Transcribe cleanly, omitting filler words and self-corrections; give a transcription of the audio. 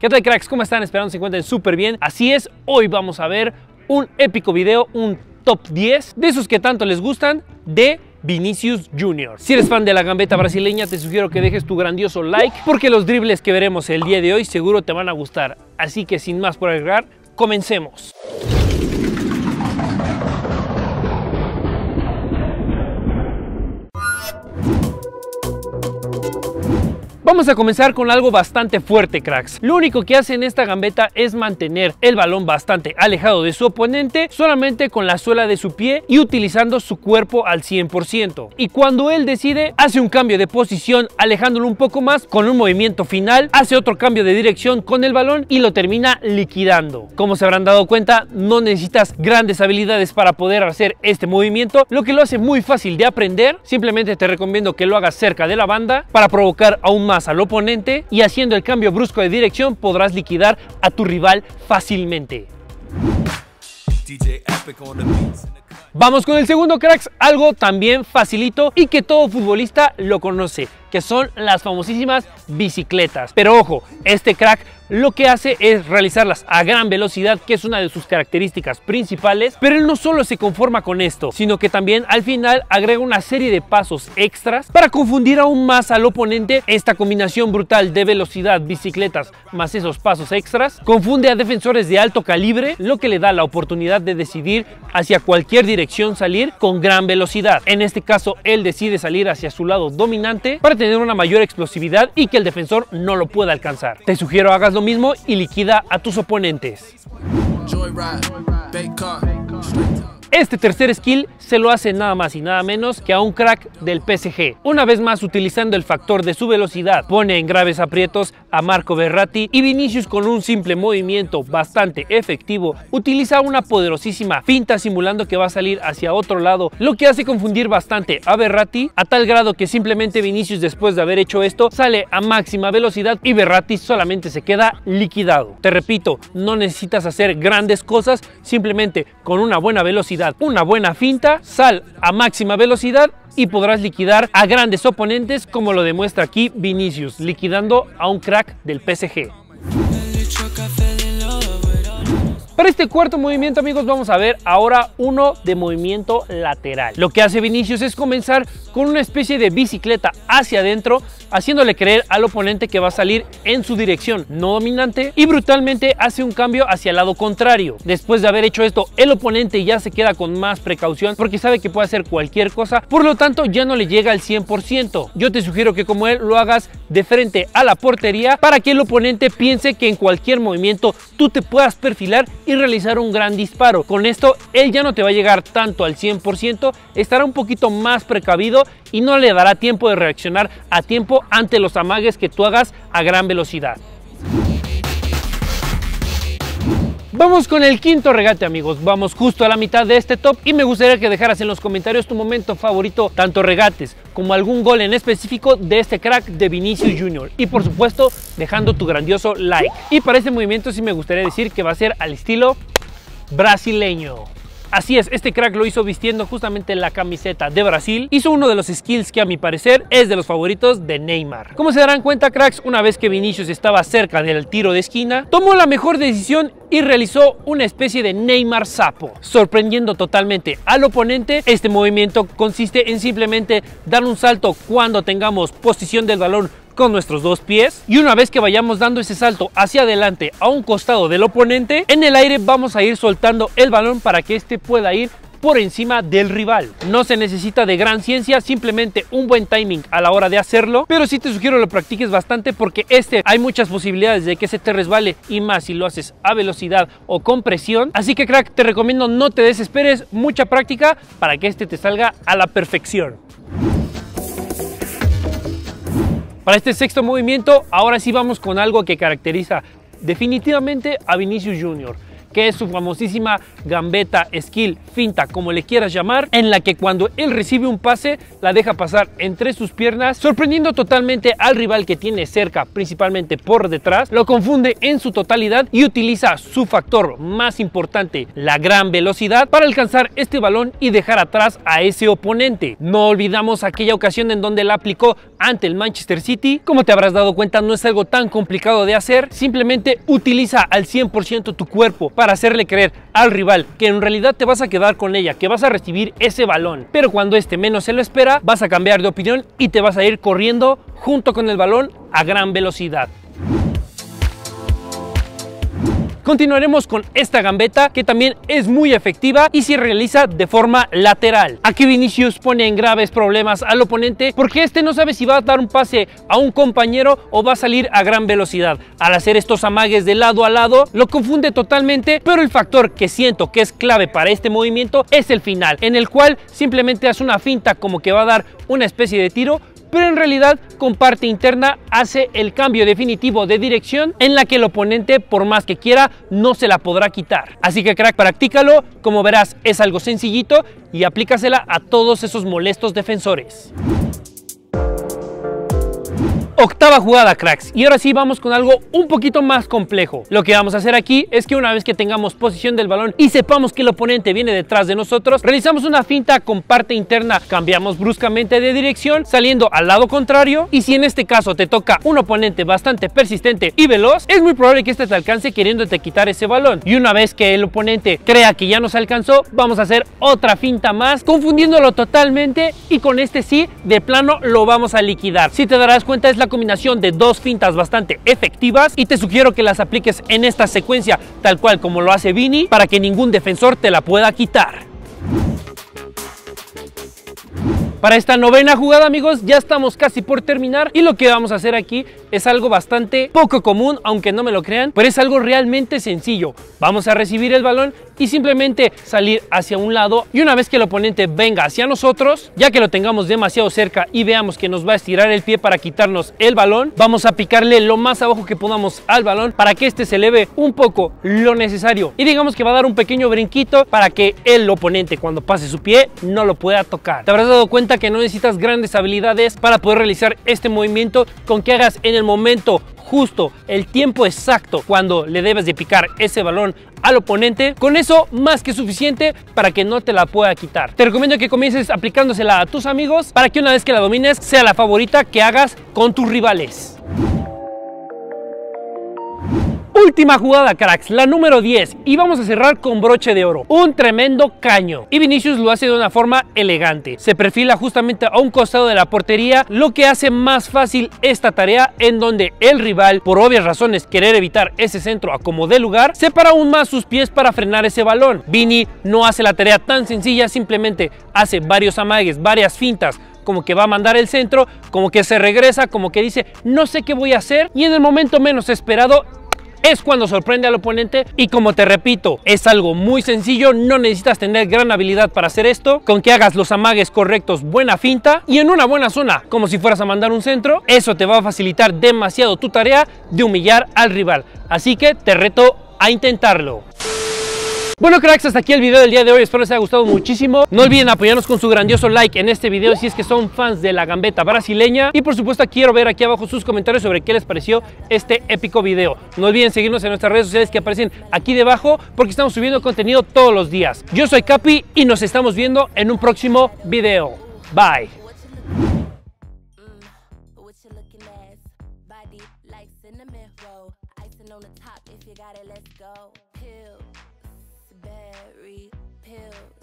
¿Qué tal, cracks? ¿Cómo están? Esperando se encuentren súper bien. Así es, hoy vamos a ver un épico video, un top 10 de esos que tanto les gustan de Vinicius Junior. Si eres fan de la gambeta brasileña, te sugiero que dejes tu grandioso like, porque los dribles que veremos el día de hoy seguro te van a gustar. Así que sin más por agregar, comencemos. Vamos a comenzar con algo bastante fuerte, cracks. Lo único que hace en esta gambeta es mantener el balón bastante alejado de su oponente, solamente con la suela de su pie y utilizando su cuerpo al 100%. Y cuando él decide, hace un cambio de posición alejándolo un poco más con un movimiento final, hace otro cambio de dirección con el balón y lo termina liquidando. Como se habrán dado cuenta, no necesitas grandes habilidades para poder hacer este movimiento, lo que lo hace muy fácil de aprender. Simplemente te recomiendo que lo hagas cerca de la banda para provocar aún más al oponente, y haciendo el cambio brusco de dirección podrás liquidar a tu rival fácilmente. Vamos con el segundo, cracks, algo también facilito y que todo futbolista lo conoce, que son las famosísimas bicicletas. Pero ojo, este crack lo que hace es realizarlas a gran velocidad, que es una de sus características principales, pero él no solo se conforma con esto, sino que también al final agrega una serie de pasos extras para confundir aún más al oponente. Esta combinación brutal de velocidad, bicicletas más esos pasos extras confunde a defensores de alto calibre, lo que le da la oportunidad de decidir hacia cualquier dirección salir con gran velocidad. En este caso, él decide salir hacia su lado dominante para tener una mayor explosividad y que el defensor no lo pueda alcanzar. Te sugiero hagas lo mismo y liquida a tus oponentes. Este tercer skill se lo hace nada más y nada menos que a un crack del PSG. Una vez más, utilizando el factor de su velocidad, pone en graves aprietos a Marco Verratti, y Vinicius, con un simple movimiento bastante efectivo, utiliza una poderosísima finta simulando que va a salir hacia otro lado, lo que hace confundir bastante a Verratti, a tal grado que simplemente Vinicius, después de haber hecho esto, sale a máxima velocidad y Verratti solamente se queda liquidado. Te repito, no necesitas hacer grandes cosas, simplemente con una buena velocidad, una buena finta, sal a máxima velocidad y podrás liquidar a grandes oponentes, como lo demuestra aquí Vinicius, liquidando a un crack del PSG. Para este cuarto movimiento, amigos, vamos a ver ahora uno de movimiento lateral. Lo que hace Vinicius es comenzar con una especie de bicicleta hacia adentro, haciéndole creer al oponente que va a salir en su dirección no dominante, y brutalmente hace un cambio hacia el lado contrario. Después de haber hecho esto, el oponente ya se queda con más precaución porque sabe que puede hacer cualquier cosa, por lo tanto ya no le llega al 100%. Yo te sugiero que, como él, lo hagas de frente a la portería para que el oponente piense que en cualquier movimiento tú te puedas perfilar y realizar un gran disparo. Con esto él ya no te va a llegar tanto al 100%, estará un poquito más precavido y no le dará tiempo de reaccionar a tiempo ante los amagues que tú hagas a gran velocidad. Vamos con el quinto regate, amigos. Vamos justo a la mitad de este top y me gustaría que dejaras en los comentarios tu momento favorito, tanto regates como algún gol en específico de este crack de Vinicius Junior, y por supuesto dejando tu grandioso like. Y para este movimiento sí me gustaría decir que va a ser al estilo brasileño. Así es, este crack lo hizo vistiendo justamente la camiseta de Brasil. Hizo uno de los skills que, a mi parecer, es de los favoritos de Neymar. Como se darán cuenta, cracks, una vez que Vinicius estaba cerca del tiro de esquina, tomó la mejor decisión y realizó una especie de Neymar sapo, sorprendiendo totalmente al oponente. Este movimiento consiste en simplemente dar un salto cuando tengamos posición del balón con nuestros dos pies, y una vez que vayamos dando ese salto hacia adelante a un costado del oponente, en el aire vamos a ir soltando el balón para que este pueda ir por encima del rival. No se necesita de gran ciencia, simplemente un buen timing a la hora de hacerlo, pero sí te sugiero lo practiques bastante, porque hay muchas posibilidades de que se te resbale, y más si lo haces a velocidad o con presión. Así que, crack, te recomiendo no te desesperes, mucha práctica para que te salga a la perfección. Para este sexto movimiento, ahora sí vamos con algo que caracteriza definitivamente a Vinicius Junior, que es su famosísima gambeta, skill, finta, como le quieras llamar, en la que cuando él recibe un pase, la deja pasar entre sus piernas, sorprendiendo totalmente al rival que tiene cerca, principalmente por detrás, lo confunde en su totalidad y utiliza su factor más importante, la gran velocidad, para alcanzar este balón y dejar atrás a ese oponente. No olvidamos aquella ocasión en donde la aplicó ante el Manchester City. Como te habrás dado cuenta, no es algo tan complicado de hacer, simplemente utiliza al 100% tu cuerpo para hacerle creer al rival que en realidad te vas a quedar con ella, que vas a recibir ese balón, pero cuando este menos se lo espera, vas a cambiar de opinión y te vas a ir corriendo junto con el balón a gran velocidad. Continuaremos con esta gambeta, que también es muy efectiva y se realiza de forma lateral. Aquí Vinicius pone en graves problemas al oponente porque este no sabe si va a dar un pase a un compañero o va a salir a gran velocidad. Al hacer estos amagues de lado a lado, lo confunde totalmente, pero el factor que siento que es clave para este movimiento es el final, en el cual simplemente hace una finta como que va a dar una especie de tiro, pero en realidad con parte interna hace el cambio definitivo de dirección en la que el oponente, por más que quiera, no se la podrá quitar. Así que crack, practícalo, como verás es algo sencillito y aplícasela a todos esos molestos defensores. Octava jugada, cracks, y ahora sí vamos con algo un poquito más complejo. Lo que vamos a hacer aquí es que una vez que tengamos posición del balón y sepamos que el oponente viene detrás de nosotros, realizamos una finta con parte interna, cambiamos bruscamente de dirección saliendo al lado contrario, y si en este caso te toca un oponente bastante persistente y veloz, es muy probable que este te alcance queriéndote quitar ese balón. Y una vez que el oponente crea que ya nos alcanzó, vamos a hacer otra finta más, confundiéndolo totalmente, y con este sí, de plano lo vamos a liquidar. Si te darás cuenta, es la combinación de dos fintas bastante efectivas y te sugiero que las apliques en esta secuencia tal cual como lo hace Vini para que ningún defensor te la pueda quitar. Para esta novena jugada, amigos, ya estamos casi por terminar y lo que vamos a hacer aquí es algo bastante poco común, aunque no me lo crean, pero es algo realmente sencillo. Vamos a recibir el balón y simplemente salir hacia un lado, y una vez que el oponente venga hacia nosotros, ya que lo tengamos demasiado cerca y veamos que nos va a estirar el pie para quitarnos el balón, vamos a picarle lo más abajo que podamos al balón para que este se eleve un poco lo necesario, y digamos que va a dar un pequeño brinquito para que el oponente, cuando pase su pie, no lo pueda tocar. Te habrás dado cuenta que no necesitas grandes habilidades para poder realizar este movimiento, con que hagas en el momento justo, el tiempo exacto cuando le debes de picar ese balón al oponente, con eso más que suficiente para que no te la pueda quitar. Te recomiendo que comiences aplicándosela a tus amigos para que una vez que la domines sea la favorita que hagas con tus rivales. Última jugada, cracks, la número 10, y vamos a cerrar con broche de oro, un tremendo caño, y Vinicius lo hace de una forma elegante. Se perfila justamente a un costado de la portería, lo que hace más fácil esta tarea, en donde el rival, por obvias razones querer evitar ese centro a como dé lugar, separa aún más sus pies para frenar ese balón. Vini no hace la tarea tan sencilla, simplemente hace varios amagues, varias fintas, como que va a mandar el centro, como que se regresa, como que dice no sé qué voy a hacer, y en el momento menos esperado es cuando sorprende al oponente. Y como te repito, es algo muy sencillo, no necesitas tener gran habilidad para hacer esto, con que hagas los amagues correctos, buena finta y en una buena zona, como si fueras a mandar un centro, eso te va a facilitar demasiado tu tarea de humillar al rival. Así que te reto a intentarlo. Bueno, cracks, hasta aquí el video del día de hoy, espero les haya gustado muchísimo. No olviden apoyarnos con su grandioso like en este video si es que son fans de la gambeta brasileña, y por supuesto quiero ver aquí abajo sus comentarios sobre qué les pareció este épico video. No olviden seguirnos en nuestras redes sociales que aparecen aquí debajo, porque estamos subiendo contenido todos los días. Yo soy Capi y nos estamos viendo en un próximo video. Bye. Pills.